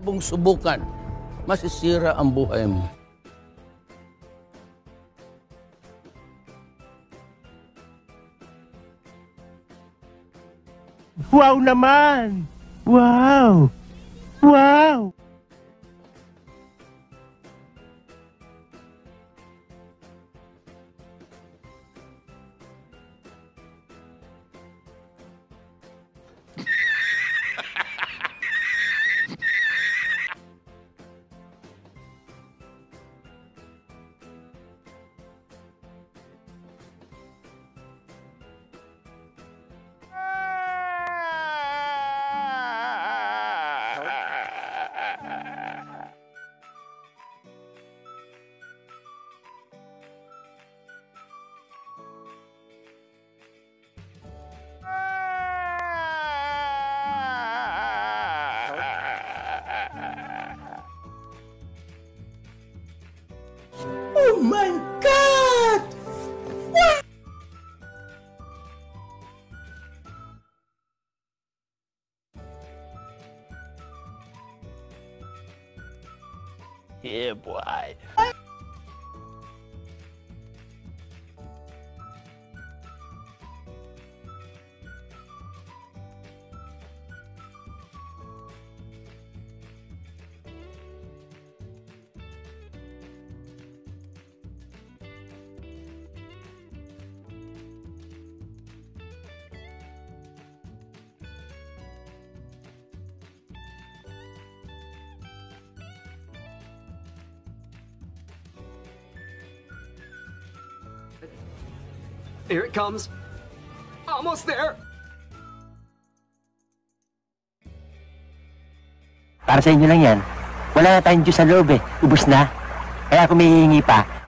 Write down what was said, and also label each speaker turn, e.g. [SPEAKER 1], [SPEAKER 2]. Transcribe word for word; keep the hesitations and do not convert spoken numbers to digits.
[SPEAKER 1] Bung subukan, masisira ang buhay mo.
[SPEAKER 2] Wow naman! Wow! Wow!
[SPEAKER 1] Oh my God!
[SPEAKER 2] Yeah, boy.
[SPEAKER 3] Here it comes. Almost there.
[SPEAKER 2] Para sa inyo lang yan. Wala na tayong Diyos sa loob eh. Ubus na. Kaya kung may hihingi pa,